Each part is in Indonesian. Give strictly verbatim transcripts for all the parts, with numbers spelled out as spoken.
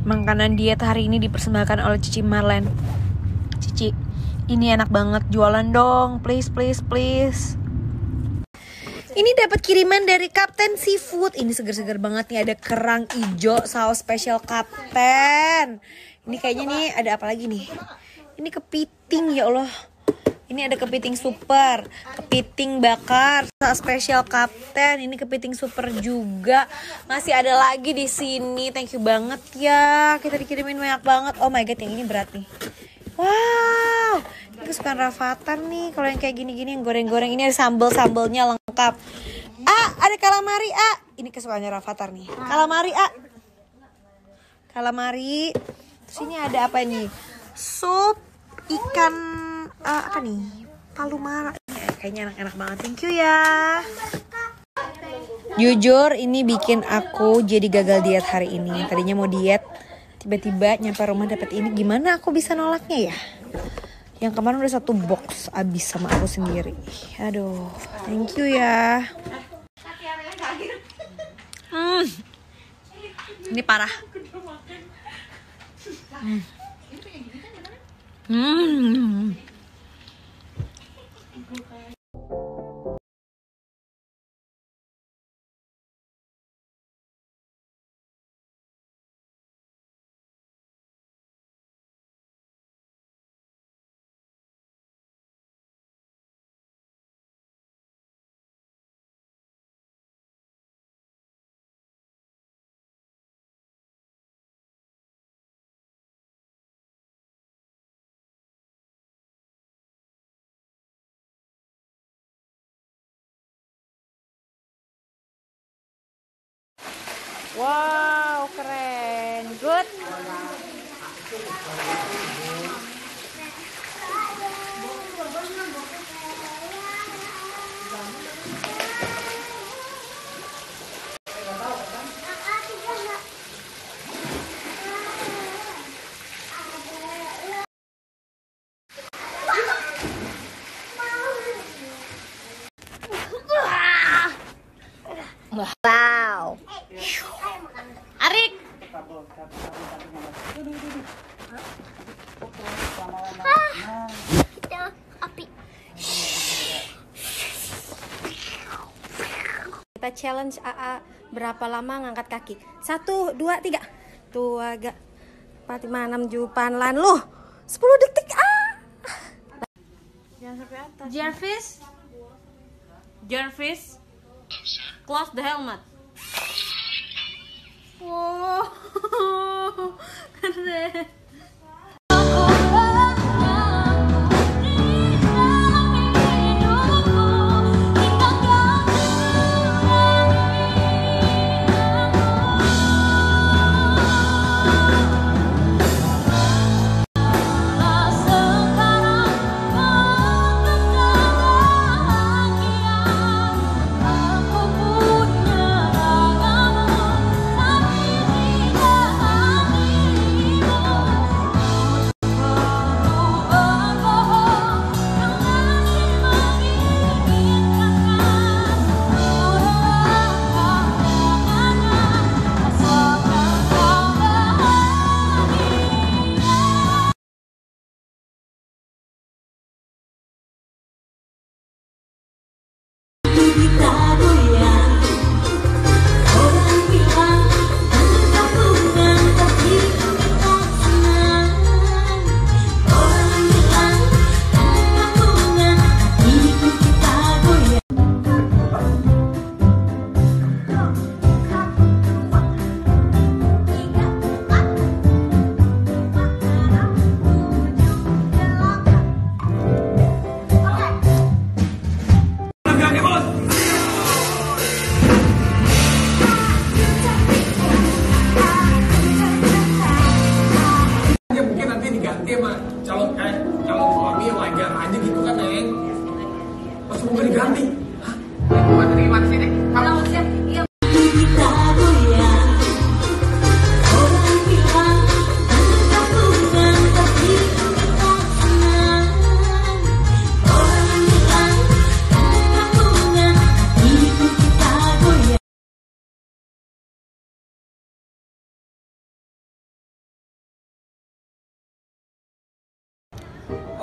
Makanan diet hari ini dipersembahkan oleh Cici Marlen. Cici, ini enak banget, jualan dong, please please please. Ini dapat kiriman dari Kapten Seafood. Ini seger-seger banget nih, ada kerang ijo saus spesial Kapten. Ini kayaknya nih ada apa lagi nih? Ini kepiting, ya Allah. Ini ada kepiting super, kepiting bakar, saus spesial Kapten. Ini kepiting super juga. Masih ada lagi di sini. Thank you banget ya. Kita dikirimin banyak banget. Oh my god, yang ini berat nih. Wow, ini kesukaan Rafathar nih. Kalau yang kayak gini-gini, yang goreng-goreng, ini ada sambal-sambalnya lengkap. Ah, ada calamari, ah. Ini kesukaannya Rafathar nih. Calamari, ah. Calamari. Terus ini ada apa nih? Sup ikan uh, apa nih? Palumara. Eh, kayaknya enak-enak banget. Thank you ya. Jujur, ini bikin aku jadi gagal diet hari ini. Tadinya mau diet, tiba-tiba nyampe rumah dapat ini, gimana aku bisa nolaknya ya? Yang kemarin udah satu box abis sama aku sendiri. Aduh, thank you ya. Hmm, ini parah. Hmm. Hmm. Wow, keren. Good. Wow. Arik. Ah, api. Kita challenge A A berapa lama ngangkat kaki. Satu, dua, tiga. Tuh agak empat, lima, enam, tujuh, panlan lu. Sepuluh detik. Ah. Jangan sampai atas. Jarvis. Jarvis. Close the helmet. Wow, keren.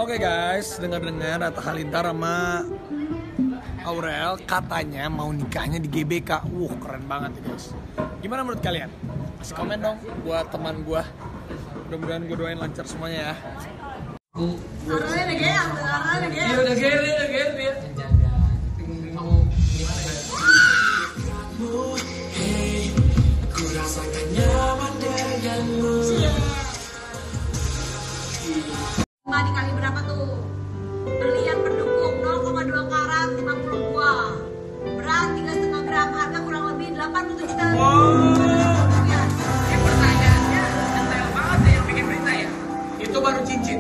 Oke guys, dengar-dengar Atta Halilintar sama Aurel katanya mau nikahnya di G B K. Wuh, keren banget ya guys. Gimana menurut kalian? Kasih komen dong buat teman gua. Mudah-mudahan gue doain lancar semuanya ya. Arahnya udah gede, arahnya udah gede. Iya udah gede, udah gede ya. Mbak dikali berapa tuh? Berlian berdukung nol koma dua karat lima puluh dua. Berat tiga koma lima gram, harga kurang lebih delapan puluh tujuh juta. Wow. Ini pertanyaannya detail banget ya yang bikin berita ya. Itu baru cincin.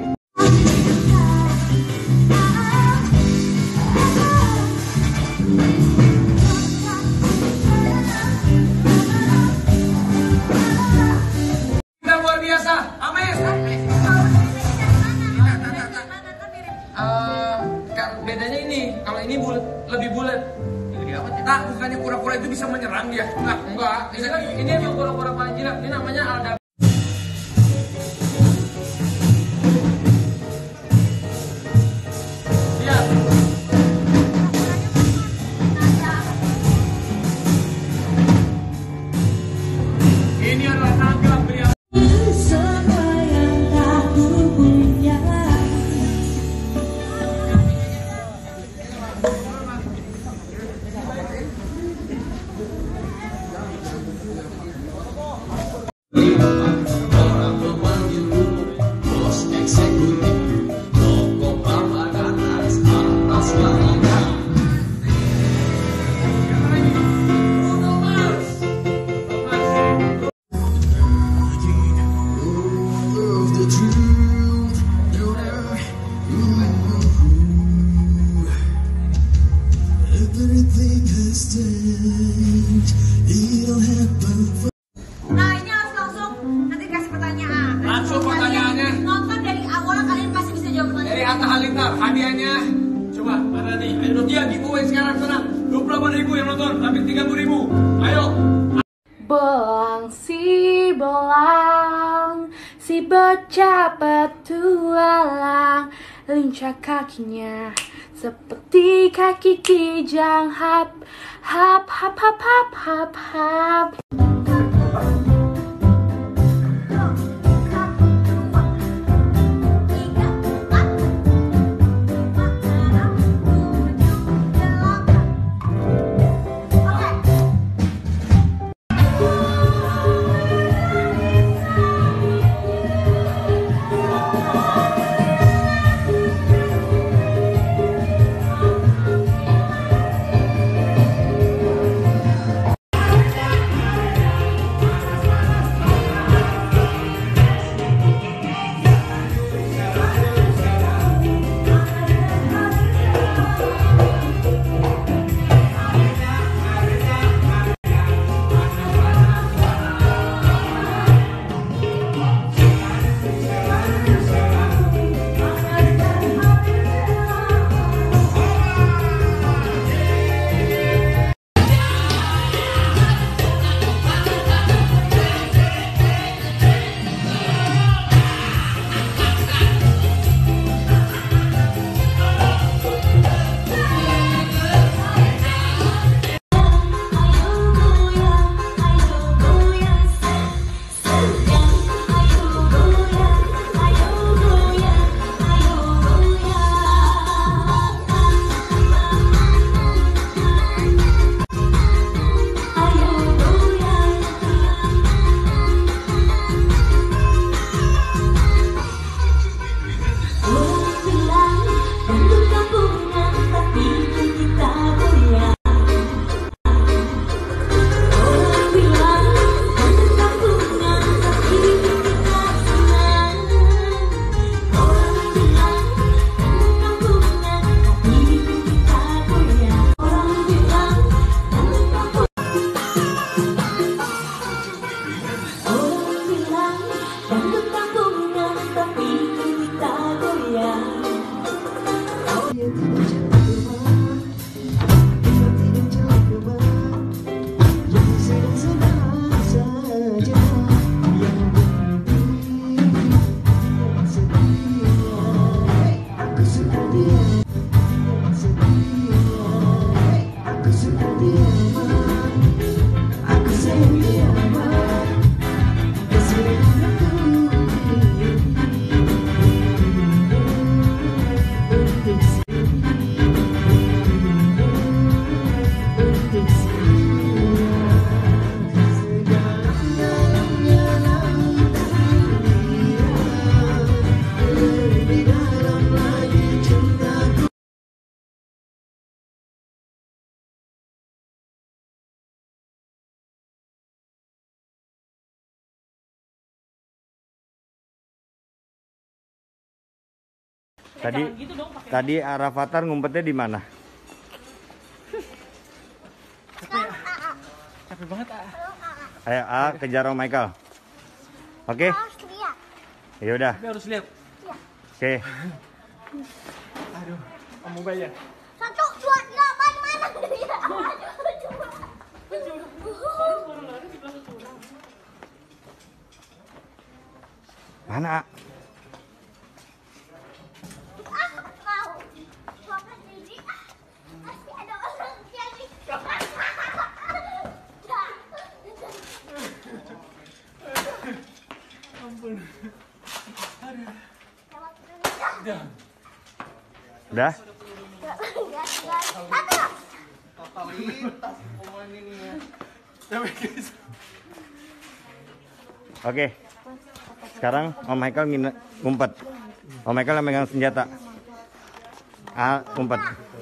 Kita luar biasa, Ames. Uh, bedanya ini, kalau ini bulat, lebih bulat. Nah, bukannya kura-kura itu bisa menyerang dia? Enggak, enggak. Ini, kan, ini emang kura-kura paling jinak. Ini namanya Alda. Lihat. Ini adalah naga pria. Nah ini harus langsung nanti kasih pertanyaan. Langsung pertanyaannya. Nonton dari awal kalian pasti bisa jawab pertanyaan. Dari Atta Halilintar, hadiahnya. Coba, mana nih? Ayo dong, dia giveaway sekarang, tenang. dua puluh delapan ribu yang nonton, tapi tiga puluh ribu. Ayo. Belang si belang, si bocah petualang, lincah kakinya seperti kaki kijang, hap hap hap hap hap hap hap. Tadi tadi Rafathar ngumpetnya di mana? Capek banget ah. Ayo A kejar Om Michael. Oke? Ya udah. Tapi harus lihat. Oke. Aduh, kamu bayar. Satu, dua, delapan, mana dia? Mana A? Udah? Oke. Sekarang Om Michael ngine- ngumpet. Om Michael yang megang senjata. A ngumpet.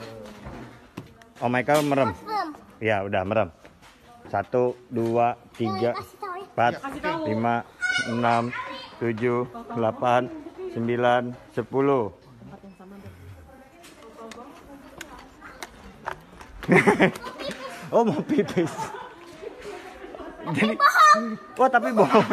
Om Michael merem. Ya udah merem. Satu, dua, tiga, empat, lima, enam, tujuh, delapan, sembilan, sepuluh. Oh mau pipis. Jadi, oh tapi bohong.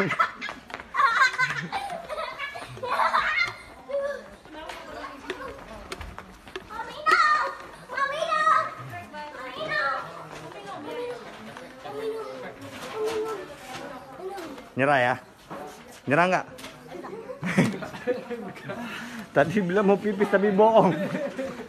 Nyerah ya? Nyerah nggak? Tadi bilang mau pipis tapi bohong.